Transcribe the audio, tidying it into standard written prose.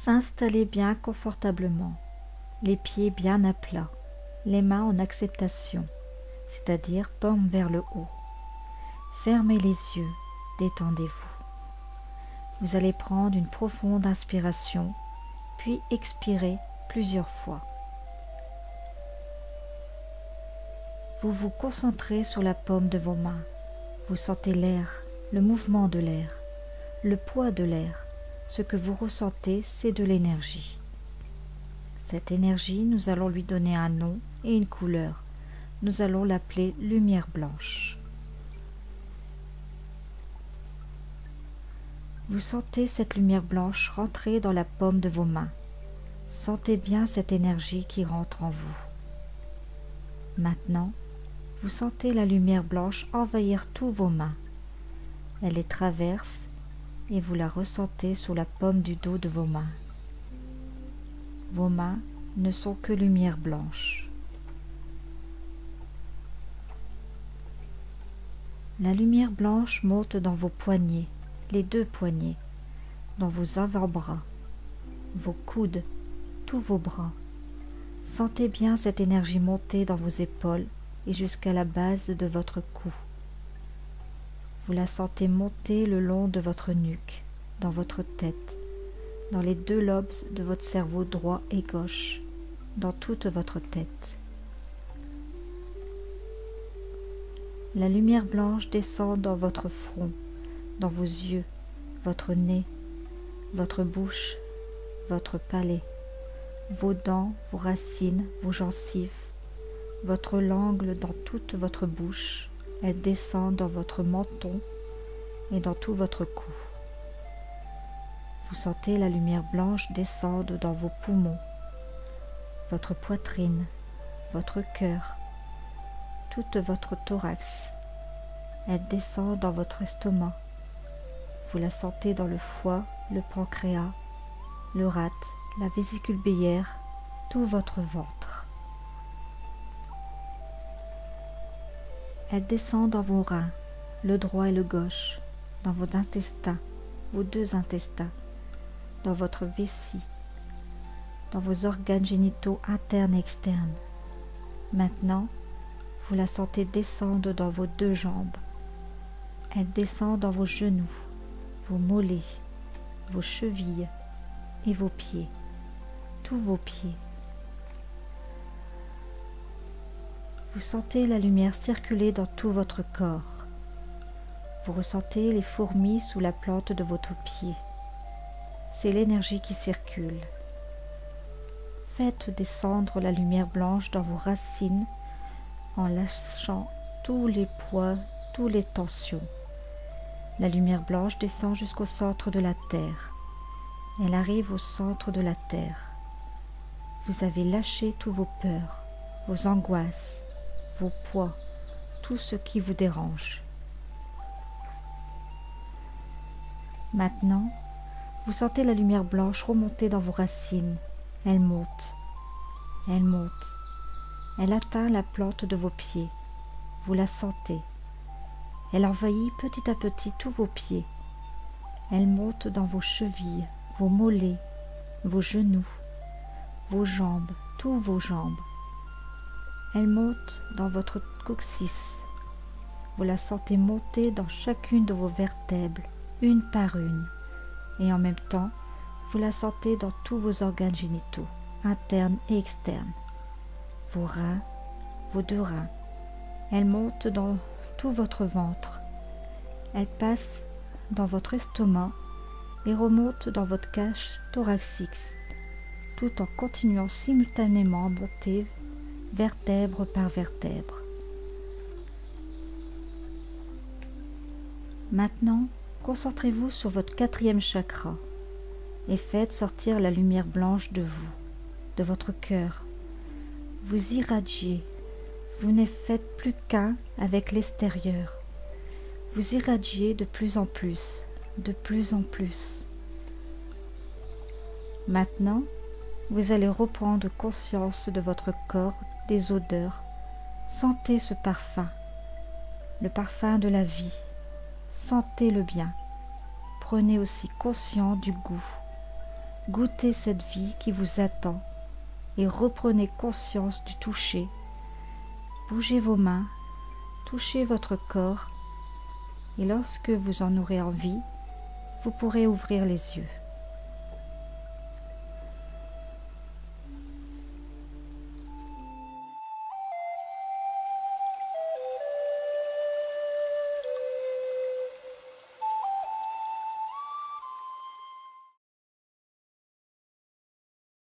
S'installer bien confortablement, les pieds bien à plat, les mains en acceptation, c'est-à-dire paume vers le haut. Fermez les yeux, détendez-vous. Vous allez prendre une profonde inspiration, puis expirer plusieurs fois. Vous vous concentrez sur la paume de vos mains. Vous sentez l'air, le mouvement de l'air, le poids de l'air. Ce que vous ressentez, c'est de l'énergie. Cette énergie, nous allons lui donner un nom et une couleur. Nous allons l'appeler lumière blanche. Vous sentez cette lumière blanche rentrer dans la paume de vos mains. Sentez bien cette énergie qui rentre en vous. Maintenant, vous sentez la lumière blanche envahir tous vos mains. Elle les traverse et vous la ressentez sous la paume du dos de vos mains. Vos mains ne sont que lumière blanche. La lumière blanche monte dans vos poignets, les deux poignets, dans vos avant-bras, vos coudes, tous vos bras. Sentez bien cette énergie monter dans vos épaules et jusqu'à la base de votre cou. Vous la sentez monter le long de votre nuque, dans votre tête, dans les deux lobes de votre cerveau droit et gauche, dans toute votre tête. La lumière blanche descend dans votre front, dans vos yeux, votre nez, votre bouche, votre palais, vos dents, vos racines, vos gencives, votre langue dans toute votre bouche. Elle descend dans votre menton et dans tout votre cou. Vous sentez la lumière blanche descendre dans vos poumons, votre poitrine, votre cœur, toute votre thorax. Elle descend dans votre estomac. Vous la sentez dans le foie, le pancréas, le rate, la vésicule biliaire, tout votre ventre. Elle descend dans vos reins, le droit et le gauche, dans vos intestins, vos deux intestins, dans votre vessie, dans vos organes génitaux internes et externes. Maintenant, vous la sentez descendre dans vos deux jambes. Elle descend dans vos genoux, vos mollets, vos chevilles et vos pieds, tous vos pieds. Vous sentez la lumière circuler dans tout votre corps. Vous ressentez les fourmis sous la plante de votre pied. C'est l'énergie qui circule. Faites descendre la lumière blanche dans vos racines en lâchant tous les poids, toutes les tensions. La lumière blanche descend jusqu'au centre de la terre. Elle arrive au centre de la terre. Vous avez lâché tous vos peurs, vos angoisses, vos poids, tout ce qui vous dérange. Maintenant, vous sentez la lumière blanche remonter dans vos racines. Elle monte, elle monte, elle atteint la plante de vos pieds. Vous la sentez. Elle envahit petit à petit tous vos pieds. Elle monte dans vos chevilles, vos mollets, vos genoux, vos jambes, tous vos jambes. Elle monte dans votre coccyx. Vous la sentez monter dans chacune de vos vertèbres, une par une. Et en même temps, vous la sentez dans tous vos organes génitaux, internes et externes. Vos reins, vos deux reins. Elle monte dans tout votre ventre. Elle passe dans votre estomac et remonte dans votre cage thoracique, tout en continuant simultanément à monter vertèbre par vertèbre. Maintenant, concentrez-vous sur votre 4e chakra et faites sortir la lumière blanche de vous, de votre cœur. Vous irradiez, vous ne faites plus qu'un avec l'extérieur. Vous irradiez de plus en plus, de plus en plus. Maintenant, vous allez reprendre conscience de votre corps, des odeurs. Sentez ce parfum, le parfum de la vie. Sentez-le bien. Prenez aussi conscience du goût. Goûtez cette vie qui vous attend et reprenez conscience du toucher. Bougez vos mains, touchez votre corps et lorsque vous en aurez envie, vous pourrez ouvrir les yeux.